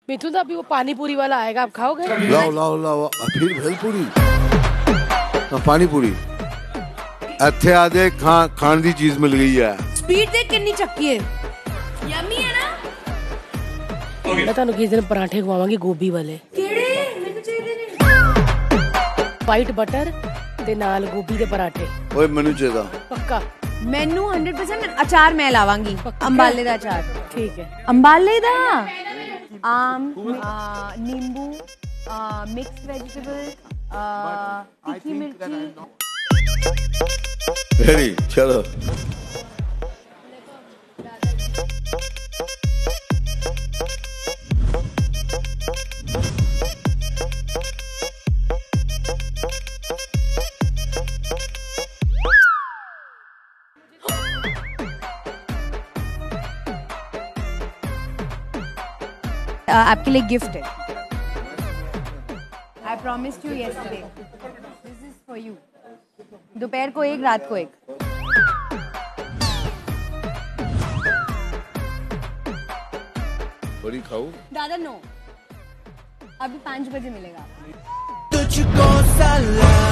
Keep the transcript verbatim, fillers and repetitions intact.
मिथुन अभी वो पानी पूरी वाला आएगा, आप खाओगे? लाओ लाओ लाओ फिर भेलपूरी पानी पूरी ਇੱਥੇ ਆਦੇ ਖਾਣ ਖਾਣ ਦੀ ਚੀਜ਼ ਮਿਲ ਗਈ ਹੈ। ਸਪੀਡ ਦੇਖ ਕਿੰਨੀ ਚੱਕੀ ਹੈ, ਯਮੀ ਹੈ ਨਾ। ਮੈਂ ਤੁਹਾਨੂੰ ਕਿਸ ਦਿਨ ਪਰਾਂਠੇ ਖਵਾਵਾਂਗੀ ਗੋਭੀ ਵਾਲੇ। ਕਿਹੜੇ? ਮੈਨੂੰ ਚਾਹੀਦੇ ਨੇ ਵਾਈਟ ਬਟਰ ਤੇ ਨਾਲ ਗੋਭੀ ਦੇ ਪਰਾਂਠੇ। ਓਏ ਮੈਨੂੰ ਚਾਹੀਦਾ ਪੱਕਾ। ਮੈਨੂੰ हंड्रेड परसेंट अचार मैं लावांगी, अंबाले दा अचार। ठीक है, अंबाले दा आम, नींबू, मिक्स वेजिटेबल, तीखी मिर्ची। रेडी चलो। Uh, आपके लिए गिफ्ट है। I promised you yesterday. This is for you. दोपहर को एक, रात को एक। बड़ी खाऊं? दादा नो, अभी पाँच बजे मिलेगा। तुझको सलाम।